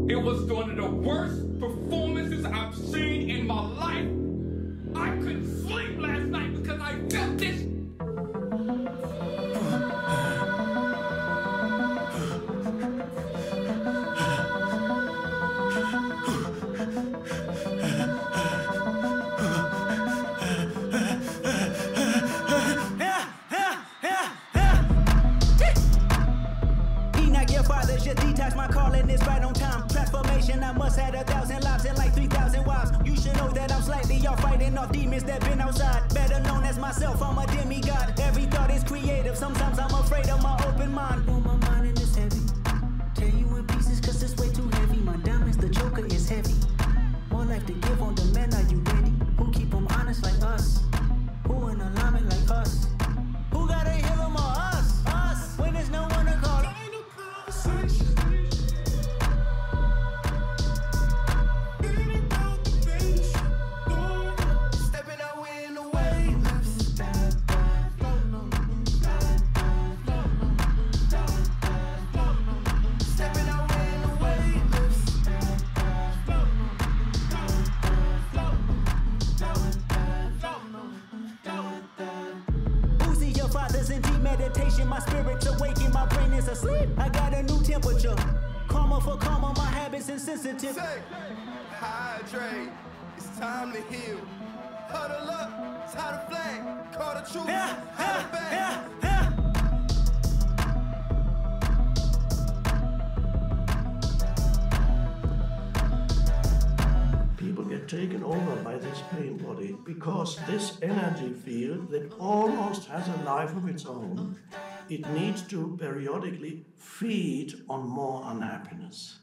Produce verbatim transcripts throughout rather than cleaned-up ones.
It was one of the worst performances I've seen in my life. I couldn't sleep last night because I felt this. My calling is right on time. Transformation, I must have a thousand lives and like three thousand wives. You should know that I'm slightly off, fighting off demons that been outside. Better known as myself, I'm a demigod. Every thought is creative, sometimes I'm afraid of my open mind. On my mind and it's heavy. Tear you in pieces cause it's way too heavy. My diamonds, the joker is heavy. More life to give on demand, are you ready? Who keep them honest like us? Who in alignment like us? Who gotta hear them or us? Us, when there's no one to call. Meditation, my spirit's awakened, my brain is asleep. I got a new temperature. Karma for karma, my habits insensitive. Say, hydrate, it's time to heal. Huddle up, tie the flag, call the truth, yeah, yeah, back. Yeah, yeah. People get taken over by this pain body because this energy field that almost has a life of its own, it needs to periodically feed on more unhappiness.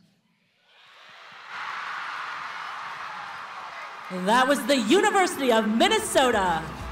That was the University of Minnesota.